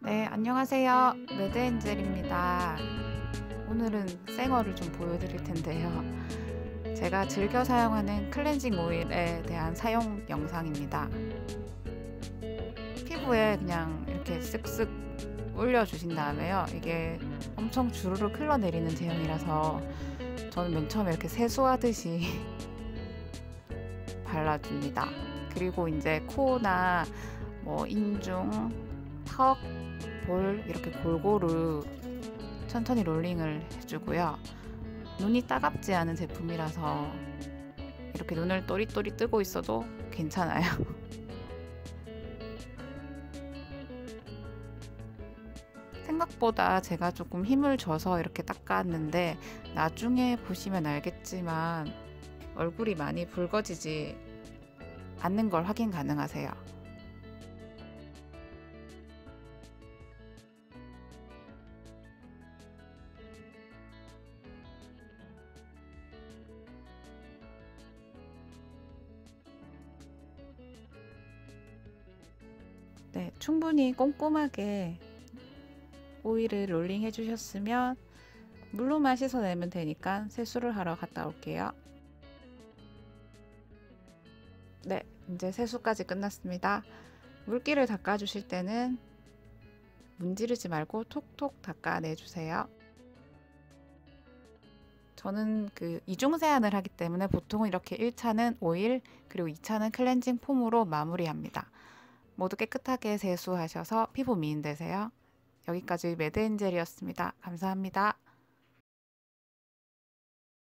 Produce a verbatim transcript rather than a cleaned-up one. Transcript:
네, 안녕하세요. 매드엔젤입니다. 오늘은 쌩얼을 좀 보여드릴 텐데요. 제가 즐겨 사용하는 클렌징 오일에 대한 사용 영상입니다. 피부에 그냥 이렇게 쓱쓱 올려주신 다음에요. 이게 엄청 주르륵 흘러내리는 제형이라서 저는 맨 처음에 이렇게 세수하듯이 발라줍니다. 그리고 이제 코나 뭐 인중, 턱, 볼 이렇게 골고루 천천히 롤링을 해주고요. 눈이 따갑지 않은 제품이라서 이렇게 눈을 또리또리 뜨고 있어도 괜찮아요. 생각보다 제가 조금 힘을 줘서 이렇게 닦았는데 나중에 보시면 알겠지만 얼굴이 많이 붉어지지 않는 걸 확인 가능하세요. 네, 충분히 꼼꼼하게 오일을 롤링 해주셨으면 물로만 씻어내면 되니까 세수를 하러 갔다 올게요. 네, 이제 세수까지 끝났습니다. 물기를 닦아주실 때는 문지르지 말고 톡톡 닦아내주세요. 저는 그 이중 세안을 하기 때문에 보통 이렇게 일 차는 오일 그리고 이 차는 클렌징 폼으로 마무리합니다. 모두 깨끗하게 세수하셔서 피부 미인 되세요. 여기까지 매드엔젤이었습니다. 감사합니다.